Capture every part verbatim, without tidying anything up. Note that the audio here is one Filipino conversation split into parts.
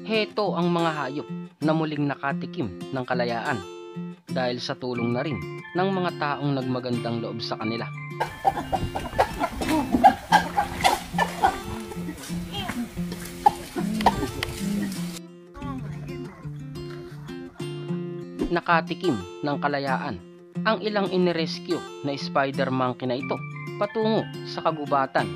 Heto ang mga hayop na muling nakatikim ng kalayaan dahil sa tulong na rin ng mga taong nagmagandang loob sa kanila. Nakatikim ng kalayaan ang ilang inirescue na spider monkey na ito patungo sa kagubatan.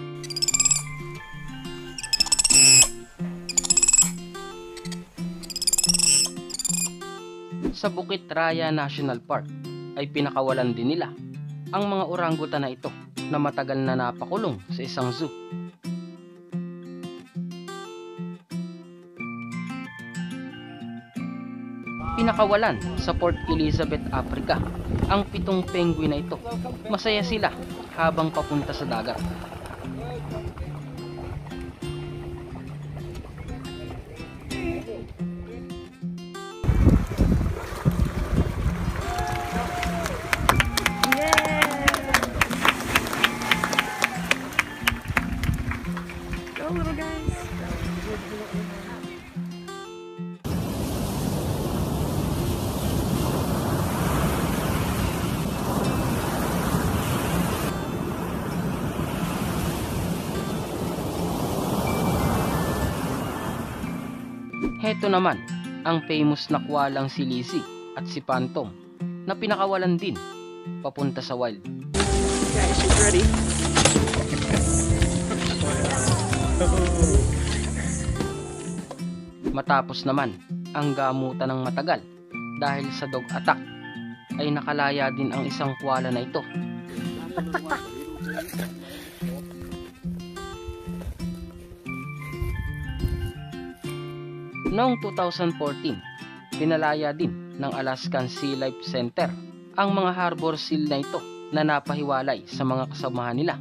Sa Bukit Raya National Park ay pinakawalan din nila ang mga orangutan na ito na matagal na napakulong sa isang zoo. Pinakawalan sa Port Elizabeth, Africa ang pitong penguin na ito. Masaya sila habang papunta sa dagat. Little guys. Heto naman ang famous na kwalang si Lizzie at si Phantom na pinakawalan din papunta sa wild. Guys, she's ready. Matapos naman ang gamutan ng matagal dahil sa dog attack ay nakalaya din ang isang koala na ito. Noong two thousand fourteen, pinalaya din ng Alaskan Sea Life Center ang mga harbor seal na ito na napahiwalay sa mga kasamahan nila.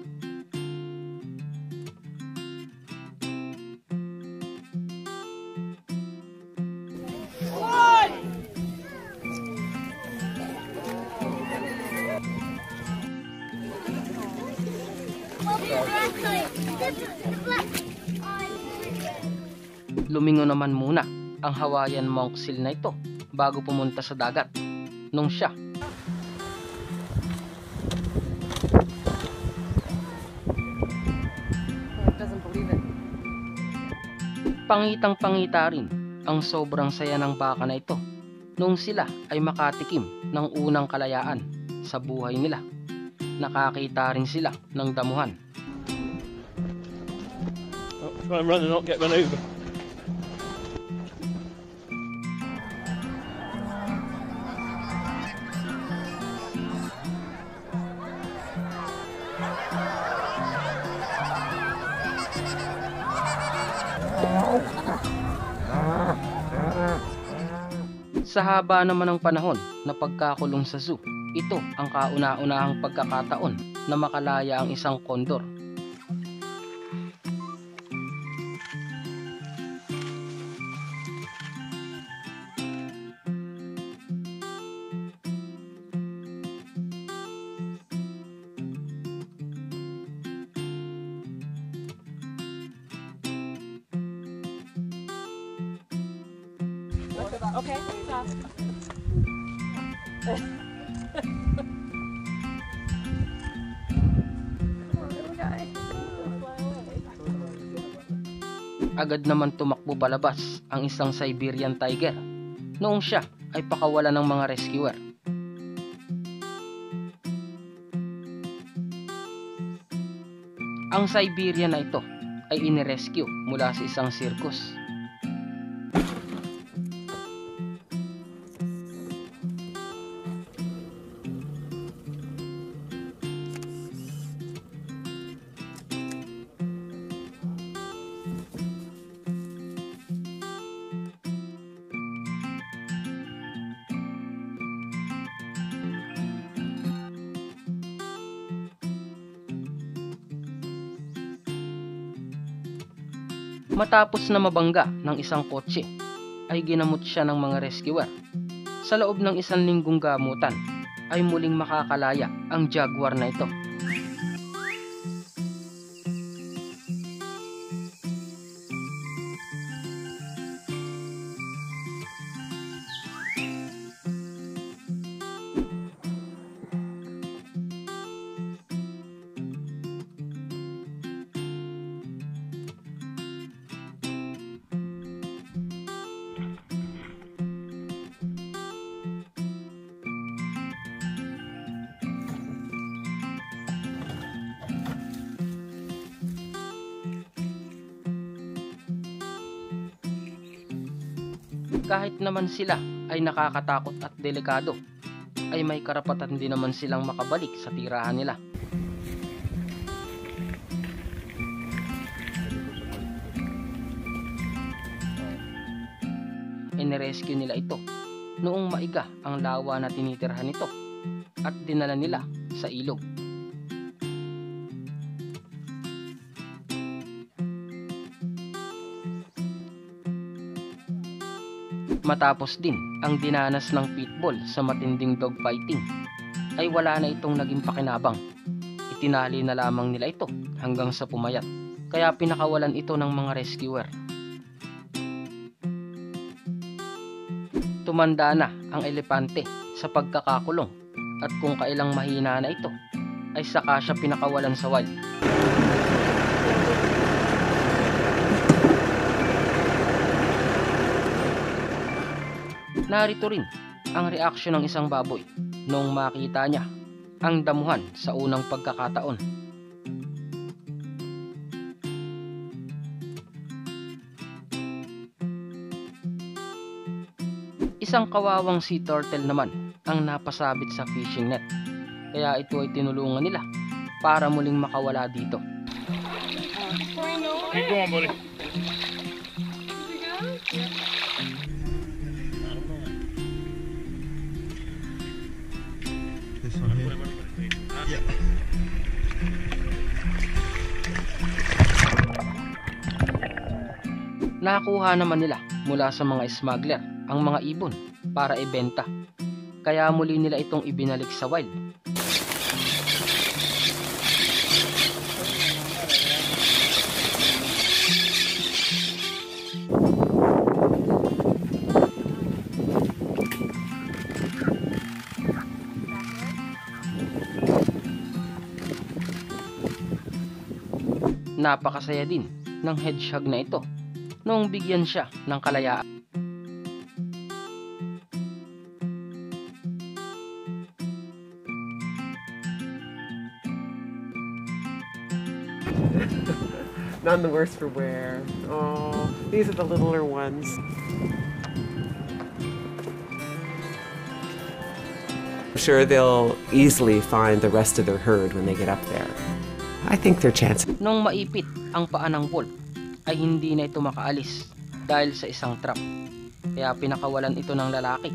Lumingon naman muna ang Hawaiian monk seal na ito bago pumunta sa dagat nung siya pangitang pangita rin ang sobrang saya ng baka na ito nung sila ay makatikim ng unang kalayaan sa buhay nila. Nakakita rin sila ng damuhan. Oh, try and run and not get run over. Sa haba naman ng panahon na pagkakulong sa zoo, ito ang kauna-unahang pagkakataon na makalaya ang isang kondor. Okay, stop. Agad naman tumakbo palabas ang isang Siberian tiger noong siya ay pakawala ng mga rescuer. Ang Siberian na ito ay inirescue mula sa isang circus. Matapos na mabangga ng isang kotse, ay ginamot siya ng mga rescuer. Sa loob ng isang linggong gamutan, ay muling makakalaya ang jaguar na ito. Kahit naman sila ay nakakatakot at delikado, ay may karapatan din naman silang makabalik sa tirahan nila. Inirescue nila ito noong maiga ang lawa na tinitirhan nito at dinala nila sa ilog. Matapos din ang dinanas ng pitbull sa matinding dogfighting, ay wala na itong naging pakinabang. Itinali na lamang nila ito hanggang sa pumayat, kaya pinakawalan ito ng mga rescuer. Tumanda na ang elepante sa pagkakakulong at kung kailang mahina na ito, ay saka siya pinakawalan sa wild. Narito rin ang reaksyon ng isang baboy noong makita niya ang damuhan sa unang pagkakataon. Isang kawawang sea turtle naman ang napasabit sa fishing net, kaya ito ay tinulungan nila para muling makawala dito. Keep going, buddy. This one here. Yeah. Nakuha naman nila mula sa mga smuggler ang mga ibon para ibenta, kaya muli nila itong ibinalik sa wild. Napakasaya din ng hedgehog na ito noong bigyan siya ng kalayaan. None the worse for wear. Oh, these are the littler ones. I'm sure they'll easily find the rest of their herd when they get up there. I think their chance. Nung maipit ang paa ng wolf, ay hindi na ito makaalis dahil sa isang trap, kaya pinakawalan ito ng lalaki.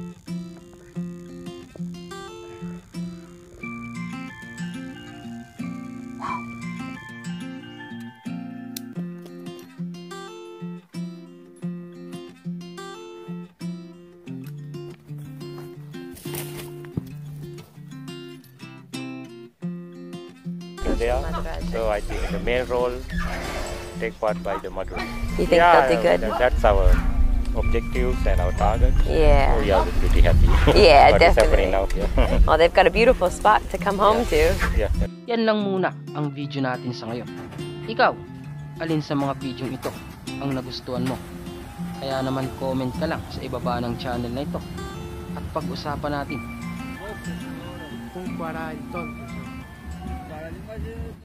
There, so I think the main role take part by the mother. You think Yeah, they'll do good? that- that's our objectives and our target. Yeah. So we are pretty happy. Yeah, what is happening definitely. now here. Well, they've got a beautiful spot to come home to. Yeah. Yan lang muna ang video natin sa ngayon. Ikaw, alin sa mga video ito ang nagustuhan mo? Kaya naman comment ka lang sa ibaba ng channel na ito at pag-usapan natin.